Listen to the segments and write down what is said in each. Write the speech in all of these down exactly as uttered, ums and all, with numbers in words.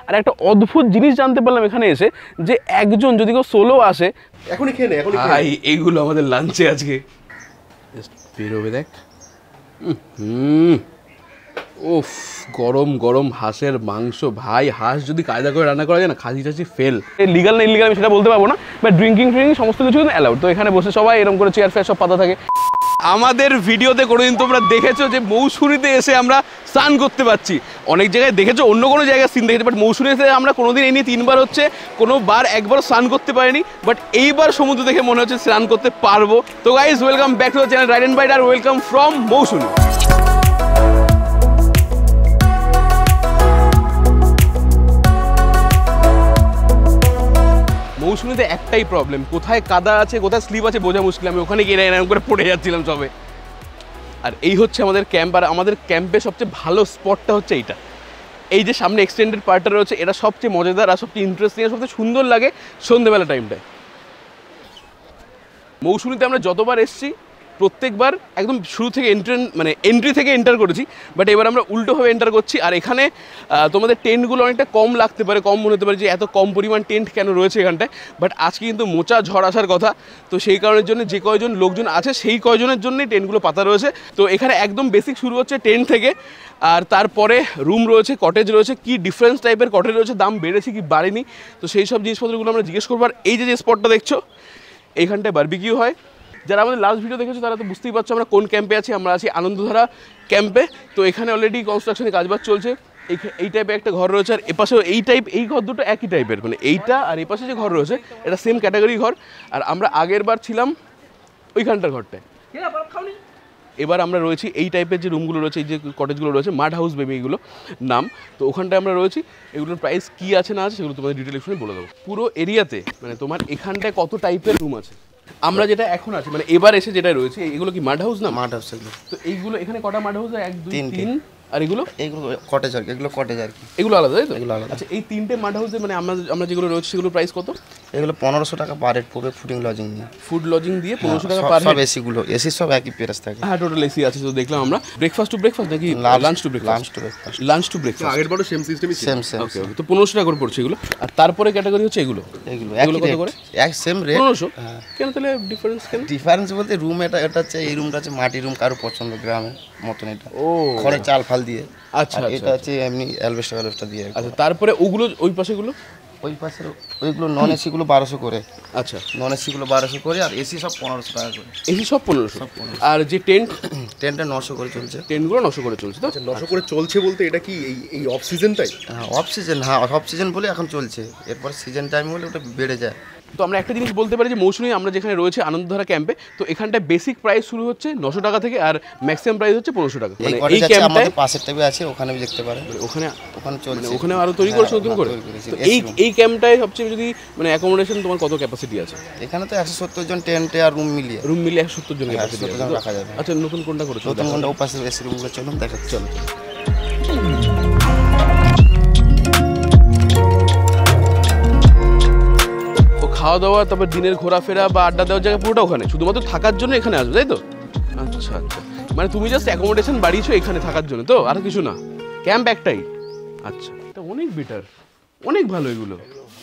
আর একটা অদ্ভুত জিনিস জানতে পারলাম এখানে এসে, যে একজন যদি কেউ সোলো আসে, এখনই খেয়ে নে, এখনই ভাই এইগুলো আমাদের লাঞ্চে আজকে। বেরোবে দেখ, হুম ওফ, গরম গরম হাঁসের মাংস ভাই। হাঁস যদি কায়দা করে রান্না করা যায় না, খাসি টাসি ফেল। লিগাল না ইলিগাল আমি সেটা বলতে পারবো না, বাট ড্রিঙ্কিং ফ্রিঙ্কিং সমস্ত কিছু কিন্তু অ্যালাউড। তো এখানে বসে সবাই এরকম করে চেয়ার ফেয়ার সব পাতা থাকে। আমাদের ভিডিওতে কোনোদিন তোমরা দেখেছো যে মৌসুনিতে এসে আমরা স্নান করতে পারছি? অনেক জায়গায় দেখেছো, অন্য কোনো জায়গায় সিন দেখেছো, বাট মৌসুনিতে আমরা কোনোদিন এই নিয়ে তিনবার হচ্ছে কোনো বার একবার স্নান করতে পারিনি, বাট এইবার সমুদ্র দেখে মনে হচ্ছে স্নান করতে পারবো। তো guys, welcome back to the channel ride and bite, আর ওয়েলকাম ফ্রম মৌসুনি। মৌসুনিতে একটাই প্রবলেম, কোথায় কাদা আছে কোথায় স্লিপ আছে বোঝা মুশকিল। আমি ওখানে গিয়ে এরকম করে পড়ে যাচ্ছিলাম সবে। আর এই হচ্ছে আমাদের ক্যাম্প, আর আমাদের ক্যাম্পে সবচেয়ে ভালো স্পটটা হচ্ছে এইটা। এই যে সামনে এক্সটেন্ডেড পার্টটা রয়েছে, এটা সবচেয়ে মজাদার আর সবচেয়ে ইন্টারেস্টিং আর সবচেয়ে সুন্দর লাগে সন্ধ্যেবেলা টাইমটায়। মৌসুনিতে আমরা যতবার এসেছি প্রত্যেকবার একদম শুরু থেকে এন্ট্রেন মানে এন্ট্রি থেকে এন্টার করেছি, বাট এবার আমরা উল্টোভাবে এন্টার করছি। আর এখানে তোমাদের টেন্টগুলো অনেকটা কম লাগতে পারে, কম মনে হতে পারে যে এত কম পরিমাণ টেন্ট কেন রয়েছে এখানটায়, বাট আজকে কিন্তু মোচা ঝড় আসার কথা। তো সেই কারণের জন্য যে কয়জন লোকজন আছে সেই কয়জনের জন্যই টেন্টগুলো পাতা রয়েছে। তো এখানে একদম বেসিক শুরু হচ্ছে টেন্ট থেকে, আর তারপরে রুম রয়েছে, কটেজ রয়েছে। কি ডিফারেন্স টাইপের কটেজ রয়েছে, দাম বেড়েছে কি বাড়েনি, তো সেই সব জিনিসপত্রগুলো আমরা জিজ্ঞেস করবো। আর এই যে যে স্পটটা দেখছো, এইখানটায় বারবিকিউ হয়। যারা আমাদের লাস্ট ভিডিও দেখেছো তারা তো বুঝতেই পারছো আমরা কোন ক্যাম্পে আছি। আমরা আছি আনন্দধারা ক্যাম্পে। তো এখানে অলরেডি কনস্ট্রাকশনের কাজবাজ চলছে। এই এই টাইপের একটা ঘর রয়েছে, আর এপাশেও এই টাইপ, এই ঘর দুটো একই টাইপের, মানে এইটা আর এই পাশে যে ঘর রয়েছে এটা সেম ক্যাটাগরি ঘর। আর আমরা আগের বার ছিলাম ওইখানটার ঘরটায়, এবার আমরা রয়েছি এই টাইপের যে রুমগুলো রয়েছে, এই যে কটেজগুলো রয়েছে, মাড হাউস বেবি এগুলো নাম। তো ওখানটায় আমরা রয়েছি। এগুলোর প্রাইস কী আছে না আছে সেগুলো তোমাদের ডিটেল এক্সপ্লেন বলে দেবো। পুরো এরিয়াতে মানে তোমার এখানটায় কত টাইপের রুম আছে, আমরা যেটা এখন আছি মানে এবার এসে যেটা রয়েছে, এগুলো কি মাড হাউস না? মাড হাউস এগুলো। তো এইগুলো এখানে কটা মাড হাউস? এক দুই তিন। আর এগুলো এগুলো কটেজ আর কি, এগুলো কটেজ আর কি, এগুলো আলাদা তাই তো? এগুলো আলাদা। আচ্ছা, এই তিনটে মাড হাউসে মানে আমরা আমরা যেগুলো রয়েছে সেগুলো প্রাইস কত? এগুলো পনেরোশো টাকা পার হেড পড়বে, ফুডিং লজিং দিয়ে। ফুড লজিং দিয়ে পনেরোশো টাকা পার হেড। সব এসিগুলো, এসি সব একই প্রাইস থাকে। হ্যাঁ, টোটাল এসি আছে। তো দেখলাম আমরা ব্রেকফাস্ট টু ব্রেকফাস্ট নাকি lunch to breakfast? Lunch to breakfast. Lunch to breakfast আগের বারও সেম সিস্টেমই ছিল। Same same. Okay okay. তো পনেরোশো টাকা করে পড়ছে এগুলো। আর তারপরে ক্যাটাগরি হচ্ছে এগুলো এগুলো এগুলো কত করে? এক সেম রেট পনেরোশো। কেন তাহলে ডিফারেন্স কেন? ডিফারেন্স বলতে রুম এটা এটা হচ্ছে, এই রুমটা হচ্ছে মাটি রুম, কারো পছন্দ গ্রামের মতন এটা। ও, খড়ে চাল ফাল দিয়ে। আচ্ছা, এটা হচ্ছে এমনি অ্যালবেস্টার অ্যালবেস্টার দিয়ে। আচ্ছা, তারপরে ওগুলো ওই পাশেগুলো ওই পাশের ওইগুলো নন এসিগুলো বারোশো করে। আচ্ছা, নন এসিগুলো বারোশো করে, আর এসি সব পনেরোশো টাকা করে। এসি সব পনেরোশো। আর যে টেন্ট টেন্টটা নশো করে চলছে। টেন্টগুলো নশো করে চলছে। তো নশো করে চলছে বলতে এটা কি এই এই অফ সিজনটাই? হ্যাঁ, অফ সিজন। হ্যাঁ, অফ সিজন বলে এখন চলছে, এরপর সিজন টাইম হলে ওটা বেড়ে যায়। তো আমরা একটা জিনিস বলতে পারি যে মৌসুমি আমরা যেখানে রয়েছে আনন্দধারা ক্যাম্পে, তো এখানটায় বেসিক প্রাইস শুরু হচ্ছে নশো টাকা থেকে, আর ম্যাক্সিমাম প্রাইস হচ্ছে পনেরোশো টাকা। মানে এই ক্যাম্পটায় পাশের টাইপে আছে, ওখানে দেখতে পারেন, ওখানে ওখানে চলছে, ওখানে আরো তৈরি করেছে নতুন করে। তো এই এই ক্যাম্পটায় সবচেয়ে যদি মানে অ্যাকোমোডেশন তোমার কত ক্যাপাসিটি আছে? এখানে তো একশো সত্তর জন টেন্টে আর রুম মিলিয়ে রুম মিলিয়ে একশো সত্তর জন ক্যাপাসিটি রাখা যাবে। আচ্ছা, নতুন কোনটা করেছো? নতুন কোনটা ও পাশে এসি রুমগুলো চলুন দেখাচ্ছি। চলো। খাওয়া দাওয়া, তারপর দিনের ঘোরাফেরা বা আড্ডা দেওয়ার জায়গা পুরোটা ওখানে, শুধুমাত্র থাকার জন্য এখানে আসবে তাই তো? আচ্ছা আচ্ছা, মানে তুমি জাস্ট অ্যাকোমোডেশন বাড়িয়েছো এখানে থাকার জন্য, তো আর কিছু না, ক্যাম্প একটাই। আচ্ছা, এটা অনেক বেটার, অনেক ভালো। এগুলো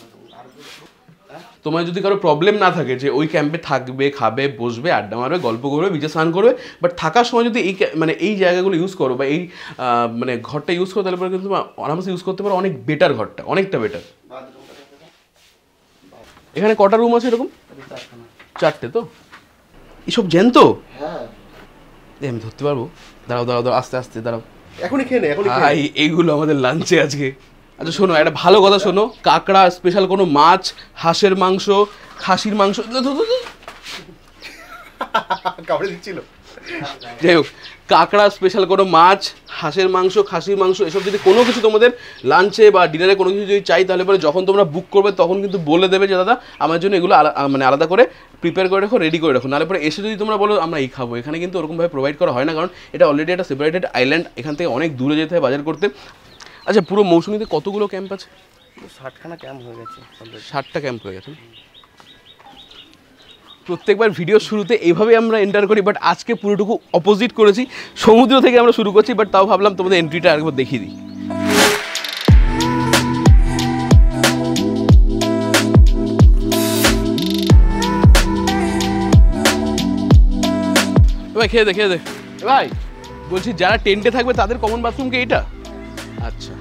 তোমার যদি কারো প্রবলেম না থাকে যে ওই ক্যাম্পে থাকবে, খাবে, বসবে, আড্ডা মারবে, গল্প করবে, বিচে স্নান করবে, বাট থাকার সময় যদি এই মানে এই জায়গাগুলো ইউজ করো বা এই মানে ঘরটা ইউজ করো, তাহলে পরে কিন্তু আরামসে ইউজ করতে পারো। অনেক বেটার ঘরটা, অনেকটা বেটার। এখানে কটা রুম আছে এরকম? চারটে। তো এইসব জ্যান্ত? হ্যাঁ, আমি ধরতে পারবো? দাঁড়াও দাঁড়াও দাঁড়াও, আস্তে আস্তে দাঁড়াও, এখনই খেয়ে নে, এখনই খেয়ে নে। ভাই, এইগুলো আমাদের লাঞ্চে আজকে। আচ্ছা শোনো, একটা ভালো কথা শোনো, কাঁকড়া, স্পেশাল কোনো মাছ, হাঁসের মাংস, খাসির মাংস, কামড়ে দিচ্ছিল। যাই হোক, কাঁকড়া, স্পেশাল কোনো মাছ, হাঁসের মাংস, খাসির মাংস, এসব যদি কোনো কিছু তোমাদের লাঞ্চে বা ডিনারে কোনো কিছু যদি চাই, তাহলে পরে যখন তোমরা বুক করবে তখন কিন্তু বলে দেবে যে দাদা আমার জন্য এগুলো মানে আলাদা করে প্রিপেয়ার করে রাখো, রেডি করে রাখো। নাহলে পরে এসে যদি তোমরা বলো আমরা এই খাবো, এখানে কিন্তু ওরকমভাবে প্রোভাইড করা হয় না, কারণ এটা অলরেডি একটা সেপারেটেড আইল্যান্ড, এখান থেকে অনেক দূরে যেতে হয় বাজার করতে। আচ্ছা, পুরো মৌসুমিতে কতগুলো ক্যাম্প আছে? ষাটখানা ক্যাম্প হয়ে গেছে। ষাটটা ক্যাম্প হয়ে গেছে। প্রত্যেকবার ভিডিও শুরুতে এইভাবে আমরা এন্টার করি, বাট আজকে পুরোটুকু অপোজিট করেছি, সমুদ্র থেকে আমরা শুরু করছি, বাট তাও ভাবলাম তোমাদের এন্ট্রিটা আরেকবার দেখিয়ে দিই। ভাই খেয়ে দে খেয়ে দে ভাই, বলছি যারা টেন্টে থাকবে তাদের কমন বাথরুম কি এটা? আচ্ছা,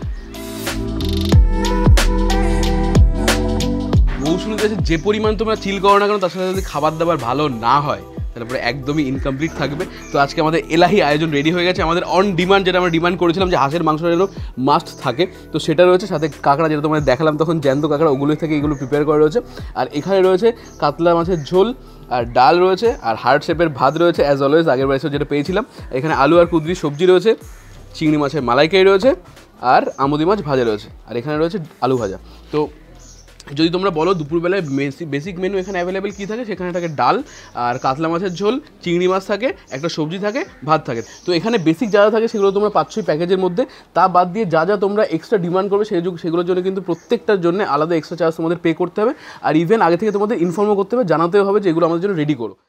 মৌসুমীতে যে পরিমাণ তোমরা চিল করো না কেন, তার সাথে যদি খাবার দাবার ভালো না হয় তারপরে একদমই ইনকমপ্লিট থাকবে। তো আজকে আমাদের এলাহি আয়োজন রেডি হয়ে গেছে। আমাদের অন ডিমান্ড, যেটা আমরা ডিমান্ড করেছিলাম যে হাঁসের মাংসটা যেন মাস্ট থাকে, তো সেটা রয়েছে। সাথে কাঁকড়া, যেটা তোমাদের দেখালাম তখন জ্যান্ত কাঁকড়া, ওগুলো থেকে এগুলো প্রিপেয়ার করা রয়েছে। আর এখানে রয়েছে কাতলা মাছের ঝোল, আর ডাল রয়েছে, আর হার্ট শেপের ভাত রয়েছে অ্যাজ অলওয়েজ, আগের বাড়ি যেটা পেয়েছিলাম। এখানে আলু আর কুদরি সবজি রয়েছে, চিংড়ি মাছের মালাইকারি রয়েছে, আর আমুদি মাছ ভাজা রয়েছে, আর এখানে রয়েছে আলু ভাজা। তো যদি তোমরা বলো দুপুরবেলায় বেসিক মেনু এখানে অ্যাভেলেবেল কী থাকে, সেখানে থাকে ডাল আর কাতলা মাছের ঝোল, চিংড়ি মাছ থাকে, একটা সবজি থাকে, ভাত থাকে। তো এখানে বেসিক যা যা থাকে সেগুলো তোমরা পাচ্ছই প্যাকেজের মধ্যে। তা বাদ দিয়ে যা যা তোমরা এক্সট্রা ডিমান্ড করবে সেই সেগুলোর জন্য কিন্তু প্রত্যেকটার জন্য আলাদা এক্সট্রা চার্জ তোমাদের পে করতে হবে। আর ইভেন আগে থেকে তোমাদের ইনফর্মও করতে হবে, জানাতেও হবে যে এগুলো আমাদের জন্য রেডি করো।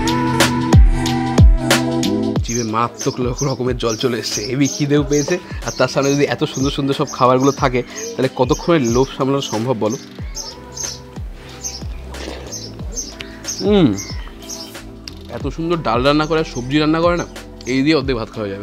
জিভে মারাত্মক রকমের জল চলে এসছে, হেভি খিদেও পেয়েছে, আর তার সামনে যদি এত সুন্দর সুন্দর সব খাবারগুলো থাকে তাহলে কতক্ষণে লোভ সামলানো সম্ভব বলো। হুম, এত সুন্দর ডাল রান্না করে, সবজি রান্না করে না, এই দিয়ে অর্ধেক ভাত খাওয়া যাবে।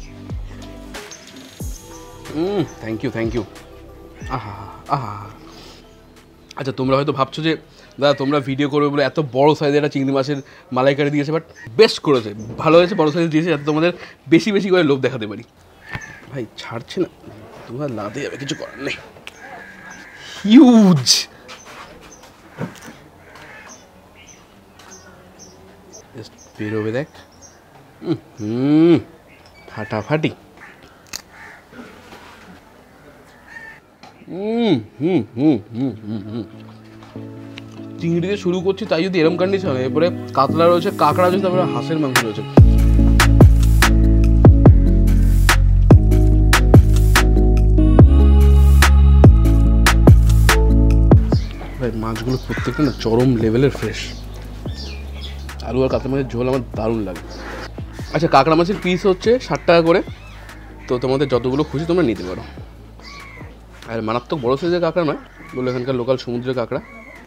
হুম, থ্যাংক ইউ থ্যাংক ইউ। আহা আহা। আচ্ছা, তোমরা হয়তো ভাবছো যে দাদা তোমরা ভিডিও করবে বলে এত বড় সাইজের একটা চিংড়ি মাছের মালাইকারি দিয়েছে, বাট বেস্ট করেছে, ভালো হয়েছে, বড় সাইজ দিয়েছে যাতে তোমাদের বেশি বেশি করে লোভ দেখাতে পারি। ভাই ছাড়ছে না, তোমরা লাদে যাবে, কিছু করার নেই। হিউজ বেরোবে দেখ। হুম, ফাটাফাটি। হুম হুম হুম হুম হুম হুম চিংড়ি দিয়ে শুরু করছি, তাই যদি এরম কন্ডিশন, এরপরে কাতলা রয়েছে, কাঁকড়া রয়েছে, তারপরে হাঁসের মাংস রয়েছে। ভাই মাছগুলো প্রত্যেকটা না চরম লেভেলের ফ্রেশ। আলু আর কাতলা মাছের ঝোল আমার দারুণ লাগে। আচ্ছা, কাঁকড়া মাছের পিস হচ্ছে ষাট টাকা করে, তো তোমাদের যতগুলো খুশি তোমরা নিতে পারো। আর মারাত্মক বড়ো সাইজের কাঁকড়া নয়, বলে এখানকার লোকাল সমুদ্রের কাঁকড়া।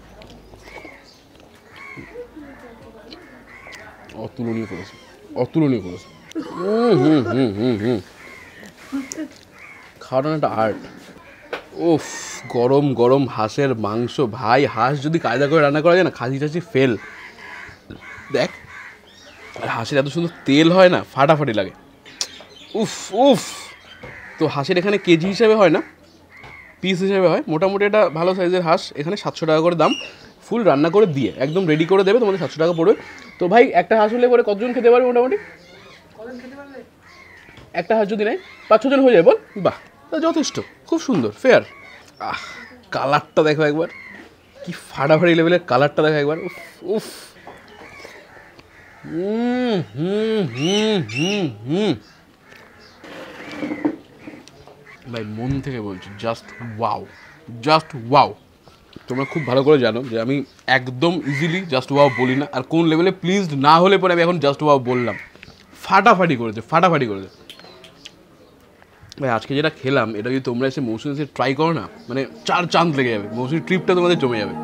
অতুলনীয় করেছে, অতুলনীয় করেছে। হুম হুম হুম হুম হুম খাওয়াটা একটা আর্ট। ওফ, গরম গরম হাঁসের মাংস ভাই, হাঁস যদি কায়দা করে রান্না করা যায় না, খাসি টাসি ফেল। দেখ, আর হাঁসের এত সুন্দর তেল হয় না, ফাটাফাটি লাগে। উফ উফ। তো হাঁসের এখানে কেজি হিসাবে হয় না, পিস হিসাবে হয়। মোটামুটি একটা ভালো সাইজের হাঁস এখানে সাতশো টাকা করে দাম, ফুল রান্না করে দিয়ে একদম রেডি করে দেবে, তোমাদের সাতশো টাকা পড়বে। তো ভাই একটা হাঁস হলে পরে কতজন খেতে পারবে মোটামুটি? একটা হাঁস যদি নেয় পাঁচ ছজন হয়ে যায়, বল? বাহ, তা যথেষ্ট, খুব সুন্দর, ফেয়ার। আহ, কালারটা দেখো একবার, কি ফাটাফাটি লেভেলের কালারটা দেখো একবার। উফ উফ। হুম হুম হুম হুম হুম ভাই মন থেকে বলছি, জাস্ট ওয়াও, জাস্ট ওয়াও। তোমরা খুব ভালো করে জানো যে আমি একদম ইজিলি জাস্ট ওয়াও বলি না, আর কোন লেভেলে প্লিজড না হলে পরে আমি এখন জাস্ট ওয়াও বললাম। ফাটাফাটি করেছে, ফাটাফাটি করেছে ভাই। আজকে যেটা খেলাম এটা যদি তোমরা এসে মৌসুমী এসে ট্রাই করো না, মানে চার চাঁদ লেগে যাবে, মৌসুমী ট্রিপটা তোমাদের জমে যাবে।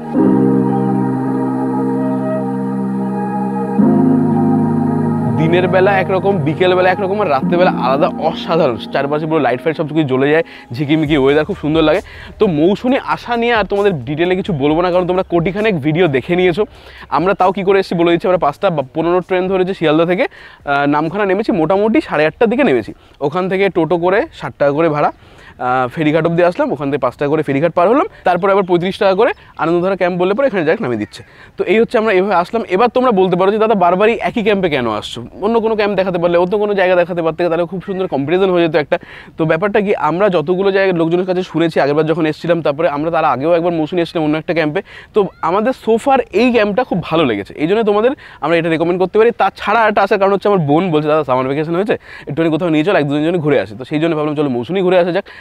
দিনের বেলা একরকম, বিকেলবেলা একরকম, আর রাত্রেবেলা আলাদা, অসাধারণ। চারপাশে পুরো লাইট ফাইট সব কিছু জ্বলে যায়, ঝিকিমিকি ওয়েদার, খুব সুন্দর লাগে। তো মৌসুমী আসা নিয়ে আর তোমাদের ডিটেলে কিছু বলবো না, কারণ তোমরা কোটিখানেক ভিডিও দেখে নিয়েছো। আমরা তাও কী করে এসেছি বলে দিচ্ছি। আমরা পাঁচটা পনেরো ট্রেন ধরেছি শিয়ালদা থেকে, নামখানা নেমেছি মোটামুটি সাড়ে আটটার দিকে নেমেছি। ওখান থেকে টোটো করে ষাট টাকা করে ভাড়া, ফেরিঘাট অব্দি আসলাম, ওখান থেকে পাঁচ টাকা করে ফেরিঘাট পার হলাম, তারপরে আবার পঁয়ত্রিশ টাকা করে আনন্দধারা ক্যাম্প বললে পরে এখানে ডাইরেক্ট নামিয়ে দিচ্ছে। তো এই হচ্ছে আমরা এভাবে আসলাম। এবার তোমরা বলতে পারো যে দাদা বারবারই একই ক্যাম্পে কেন আসছো, অন্য কোনো ক্যাম্প দেখাতে পারলে, অন্য কোনো জায়গা দেখাতে পারতে, তাহলে খুব সুন্দর কম্পারিজন হয়ে যেত একটা। তো ব্যাপারটা কি, আমরা যতগুলো জায়গায় লোকজনের কাছে শুনেছি আগেরবার যখন এসেছিলাম, তারপরে আমরা তার আগেও একবার মৌসুমী এসেছিলাম অন্য একটা ক্যাম্পে, তো আমাদের সোফার এই ক্যাম্পটা খুব ভালো লেগেছে, এই জন্য তোমাদের আমরা এটা রেকমেন্ড করতে পারি। তাছাড়া একটা আসার কারণ হচ্ছে আমার বোন বলছে দাদা সামার ভ্যাকেশন হয়েছে, একটুখানি কোথাও নিয়ে চল, এক দুজন জন্য ঘুরে আসে। তো সেই জন্য ভাবলাম চলো মৌসুমী ঘুরে আসা যাক।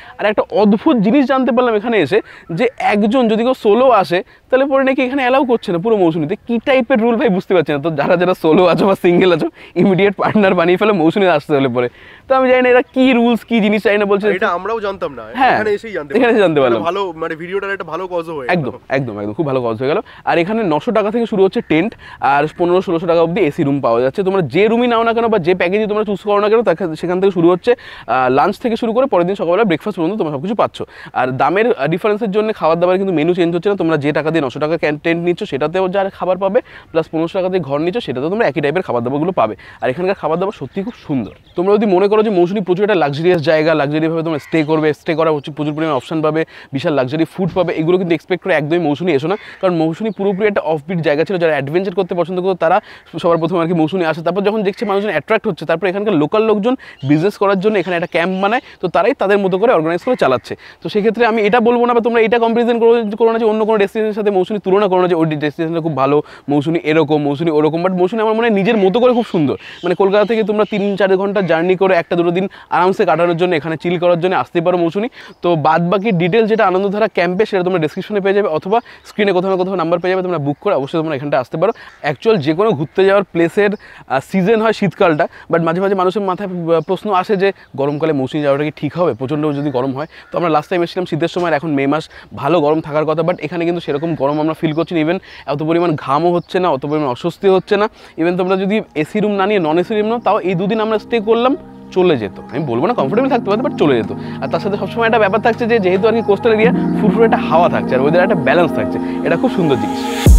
আর একটা অদ্ভুত জিনিস জানতে পারলাম এখানে এসে, যে একজন যদি কেউ সোলো আসে তাহলে পরে নাকি এখানে অ্যালাউ করছে না পুরো মৌসুনিতে। কী টাইপের রুল ভাই বুঝতে পারছি না। তো যারা যারা সোলো আছো বা সিঙ্গেল আছো ইমিডিয়েট পার্টনার বানিয়ে ফেলে মৌসুনিতে আসতে হলে পরে। তো আমি জানি না এরা কী রুলস কী জিনিস চাই না বলছে, এটা আমরাও জানতাম না, হ্যাঁ এখানে এসেই জানতে এখানে জানতে পারলাম। ভালো মানে ভিডিওটার একটা ভালো কজ হয়ে একদম একদম একদম খুব ভালো কজ হয়ে গেল। আর এখানে নশো টাকা থেকে শুরু হচ্ছে টেন্ট, আর পনেরো ষোলোশো টাকা অবধি এসি রুম পাওয়া যাচ্ছে। তোমরা যে রুমই নাও না কেন বা যে প্যাকেজই তোমরা চুজ করো না কেন সেখান থেকে শুরু হচ্ছে লাঞ্চ থেকে শুরু করে পরের দিন সকালবেলা ব্রেকফাস্ট পর্যন্ত তোমরা সব কিছু পাচ্ছ। আর দামের ডিফারেন্সের জন্য খাবার দাবার কিন্তু মেনু চেঞ্জ হচ্ছে না। তোমরা যে টাকা দিয়ে নশো টাকা টেন্ট নিচ্ছ সেটাতেও যার খাবার পাবে, প্লাস পনেরোশো টাকা দিয়ে ঘর নিচ্ছ সেটাতেও তোমরা একই টাইপের খাবার দাবারগুলো পাবে। আর এখানকার খাবার দাবার সত্যি খুব সুন্দর। তোমরা যদি মনে করো যে মৌসুনি প্রচুর একটা লাক্সারিয়াস জায়গা, লাক্সারিভাবে তোমরা স্টে করবে, স্টে করা হচ্ছে প্রচুর পরিমাণে অপশন পাবে, বিশাল লাক্সারি ফুড পাবে, এগুলো কিন্তু এক্সপেক্ট করে একদমই মৌসুনি এসো না। কারণ মৌসুনি পুরোপুরি একটা অফবিট জায়গা ছিল। যারা অ্যাডভেঞ্চার করতে পছন্দ করতো তারা সবার প্রথমে আর কি মৌসুনি আসে। তারপর যখন দেখছে মানুষজন অ্যাট্রাক্ট হচ্ছে, তারপর এখানকার লোকাল লোকজন বিজনেস করার জন্য এখানে একটা ক্যাম্প বানায়, তো তারাই তাদের মতো করে অর্গানাইজ করে চালাচ্ছে। তো সেক্ষেত্রে আমি এটা বলবো না বা তোমরা এটা কম্পারিজন করো না যে অন্য কোনো ডেস্টিনেশনের সাথে মৌসুনি তুলনা করো না যে ওই ডেস্টিনেশনটা খুব ভালো, মৌসুনি এরকম, মৌসুনি ওরকম। বাট মৌসুনি আমার মনে হয় নিজের মতো করে খুব সুন্দর। মানে কলকাতা থেকে তোমরা তিন চার ঘন্টা জার্নি করে একটা দুটো দিন আরামসে কাটানোর জন্য এখানে চিল করার জন্য আসতে পারো মৌসুনি। তো বাদ বাকি ডিটেলস যেটা আনন্দধারা ক্যাম্পে সেটা তোমরা ডেসক্রিপশনে পেয়ে যাবে, অথবা স্ক্রিনে কোথাও না কোথাও নাম্বার পেয়ে যাবে, তোমরা বুক করে অবশ্যই তোমরা এখানটা আসতে পারো। অ্যাকচুয়াল যে কোনো ঘুরতে যাওয়ার প্লেসের সিজন হয় শীতকালটা, বাট মাঝে মাঝে মানুষের মাথায় প্রশ্ন আসে যে গরমকালে মৌসুনি যাওয়াটা কি ঠিক হবে, প্রচণ্ড যদি গরম হয়। তো আমরা লাস্ট টাইম এসেছিলাম শীতের সময়, এখন মে মাস, ভালো গরম থাকার কথা, বাট এখানে কিন্তু সেরকম গরম আমরা ফিল করছি না। ইভেন এত পরিমাণ ঘামও হচ্ছে না, অত পরিমাণ অস্বস্তি হচ্ছে না। ইভেন তোমরা যদি এসি রুম না নিয়ে নন এসি রুম নাও, তাও এই দুদিন আমরা স্টে করলাম, চলে যেত। আমি বলবো না কমফোর্টেবল থাকতে পারতো, বাট চলে যেত। আর তার সাথে সবসময় একটা ব্যাপার থাকছে যে যেহেতু আর কি কোস্টাল এরিয়া, ফুরফুরে একটা হাওয়া থাকছে আর ওদের একটা ব্যালেন্স থাকছে, এটা খুব সুন্দর জিনিস।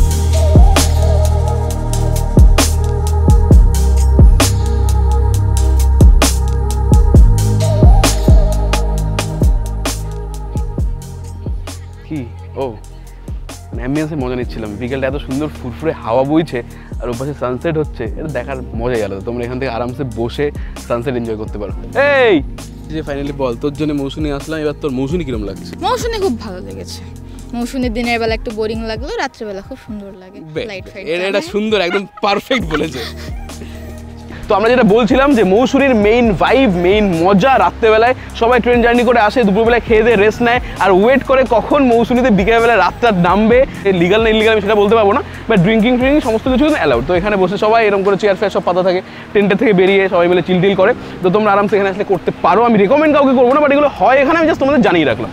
কি ও অ্যাম্বিয়েন্সে মজা নিচ্ছিলাম, বিকেলটা এত সুন্দর ফুরফুরে হাওয়া বইছে আর ওপাশে সানসেট হচ্ছে, এটা দেখার মজাই আলাদা। তোমরা এখান থেকে আরামসে বসে সানসেট এনজয় করতে পারো। এই যে ফাইনালি বল, তোর জন্য মৌসুনি আসলাম, এবার তোর মৌসুনি কিরম লাগছে? মৌসুনি খুব ভালো লেগেছে। মৌসুনির দিনের বেলা একটু বোরিং লাগলো, রাত্রেবেলা খুব সুন্দর লাগে। লাইট ফাইট এটা সুন্দর, একদম পারফেক্ট বলেছে। তো আমরা যেটা বলছিলাম যে মৌসুনির মেইন ভাইব, মেইন মজা রাত্রেবেলায় সবাই ট্রেন জার্নি করে আসে, দুপুরবেলায় খেয়ে দিয়ে রেস্ট নেয় আর ওয়েট করে কখন মৌসুনিতে বিকেলবেলায় রাতটা নামবে। লিগাল না ইলিগাল আমি সেটা বলতে পারবো না, বাট ড্রিঙ্কিং ফ্রিঙ্কিং সমস্ত কিছু কিন্তু অ্যালাউড। তো এখানে বসে সবাই এরকম করে চেয়ার ফেয়ার সব পাতা থাকে, টেন্টের থেকে বেরিয়ে সবাই মিলে চিল টিল করে। তো তোমরা আরামসে এখানে আসলে করতে পারো। আমি রেকমেন্ড কাউকে করবো না, বাট এগুলো হয় এখানে, আমি জাস্ট তোমাদের জানিয়ে রাখলাম।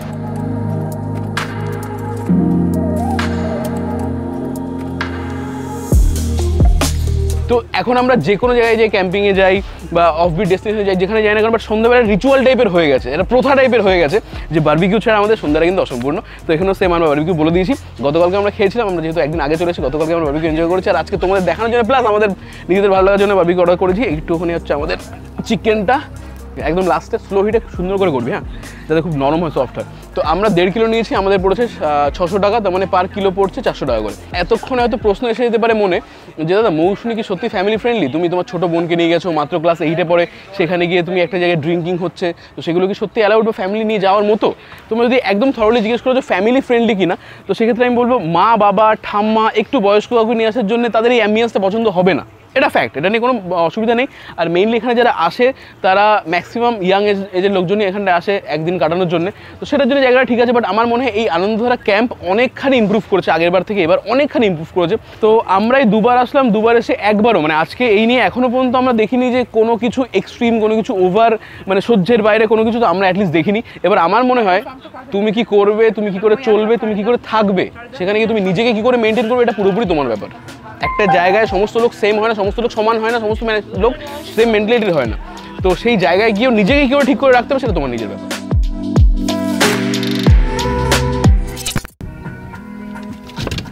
তো এখন আমরা যে কোনো জায়গায় যাই, ক্যাম্পিংয়ে যাই বা অফবিট ডেস্টিনেশনে যাই, যেখানে যাই না কারণ, বাট সন্ধ্যাবেলা রিচুয়াল টাইপের হয়ে গেছে, এটা প্রথা টাইপের হয়ে গেছে যে বারবিকিউ ছাড়া আমাদের সন্ধ্যাটা কিন্তু অসম্পূর্ণ। তো এখানেও সেম আমরা বারবিকিউ বলে দিয়েছি। গতকালকে আমরা খেয়েছিলাম, আমরা যেহেতু একদিন আগে চলেছি, গতকালকে আমরা বারবিকিউ এনজয় করেছি। আর আজকে তোমাদের দেখানোর জন্য প্লাস আমাদের নিজেদের ভালো লাগার জন্য বারবিকিউ অর্ডার করেছি। একটুখানি হচ্ছে আমাদের চিকেনটা একদম লাস্টে স্লো হিটে সুন্দর করে করবি, হ্যাঁ, যাতে খুব নরম হয়, সফট হয়। তো আমরা দেড় কিলো নিয়েছি, আমাদের পড়েছে ছশো টাকা, তার মানে পার কিলো পড়ছে চারশো টাকা করে। এতক্ষণে হয়তো প্রশ্ন এসে যেতে পারে মনে যে দাদা মৌসুনি কি সত্যি ফ্যামিলি ফ্রেন্ডলি? তুমি তোমার ছোটো বোনকে নিয়ে গেছো, মাত্র ক্লাস এইটে পড়ে, সেখানে গিয়ে তুমি একটা জায়গায় ড্রিঙ্কিং হচ্ছে, তো সেগুলো কি সত্যি অ্যালাউড বা ফ্যামিলি নিয়ে যাওয়ার মতো? তোমরা যদি একদম থরলি জিজ্ঞেস করো যে ফ্যামিলি ফ্রেন্ডলি কিনা, তো সেক্ষেত্রে আমি বলবো মা বাবা ঠাম্মা একটু বয়স্ক কাউকে নিয়ে আসার জন্য তাদের এই অ্যাম্বিয়েন্সটা পছন্দ হবে না, এটা ফ্যাক্ট, এটা নিয়ে কোনো অসুবিধা নেই। আর মেইনলি এখানে যারা আসে তারা ম্যাক্সিমাম ইয়াং এজ এজের লোকজনই এখানটা আসে একদিন কাটানোর জন্য, তো সেটার জন্য জায়গাটা ঠিক আছে। বাট আমার মনে হয় এই আনন্দধারা ক্যাম্প অনেকখানি ইমপ্রুভ করেছে আগের বার থেকে, এবার অনেকখানি ইমপ্রুভ করেছে। তো আমরাই দুবার আসলাম, দুবার এসে একবারও মানে আজকে এই নিয়ে এখনও পর্যন্ত আমরা দেখিনি যে কোনো কিছু এক্সট্রিম, কোনো কিছু ওভার, মানে সহ্যের বাইরে কোনো কিছু তো আমরা অ্যাটলিস্ট দেখিনি। এবার আমার মনে হয় তুমি কি করবে, তুমি কি করে চলবে, তুমি কি করে থাকবে, সেখানে গিয়ে তুমি নিজেকে কি করে মেনটেন করবে, এটা পুরোপুরি তোমার ব্যাপার। একটা জায়গায় সমস্ত লোক সেম হয় না, সমস্ত লোক সমান হয় না, সমস্ত লোক সেম মেন্টালিটির হয় না। তো সেই জায়গায় গিয়েও নিজেকে কীভাবে ঠিক করে রাখতে হবে সেটা তোমার নিজের ব্যাপার।